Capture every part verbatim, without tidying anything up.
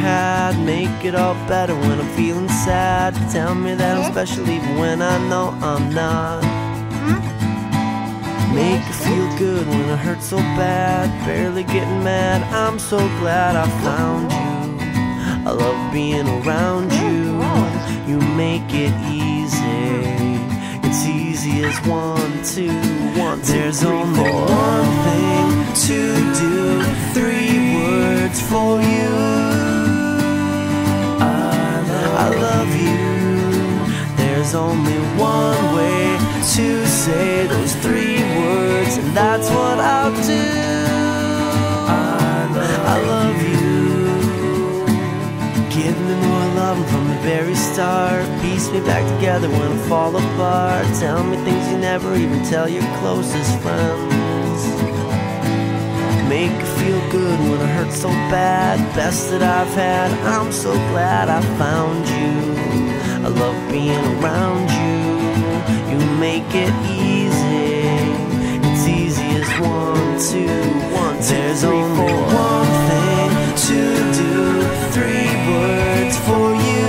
had. Make it all better when I'm feeling sad. Tell me that I'm special even when I know I'm not. Make it feel good when it hurts so bad. Barely getting mad, I'm so glad I found you. I love being around you. You make it easy. It's easy as one, two, one, two, There's three, only four. One thing to do. Three words for you. I love, I love you. There's only one way to say those three words, and that's what I'll do. I love, I love you. Give me more love from the very start. Piece me back together when I fall apart. Tell me things you never even tell your closest friends. Make it feel good when it hurts so bad. Best that I've had, I'm so glad I found you. I love being around you. You make it easy. It's easy as one, two, one, two, There's three, only four. One thing to do. Three words for you.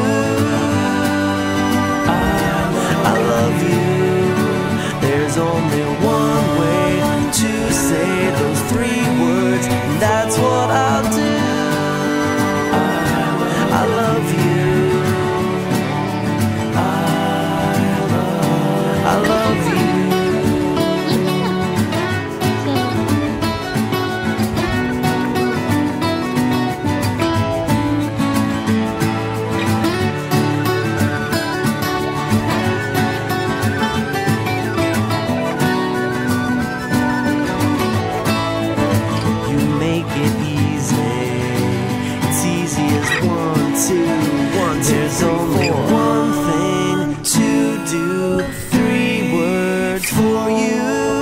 I, I love you. There's only one way to say those three words, and that's what I'll do. I, I love you. I love, I love you. There's only one thing to do. Three words for you.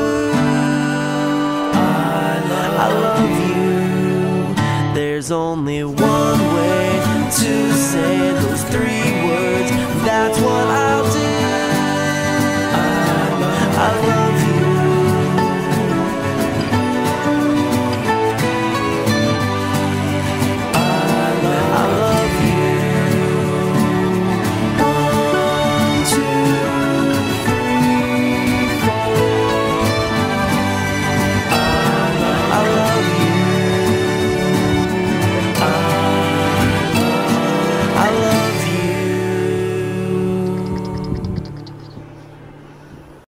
I love, I love you. There's only one way to say those three words. That's what I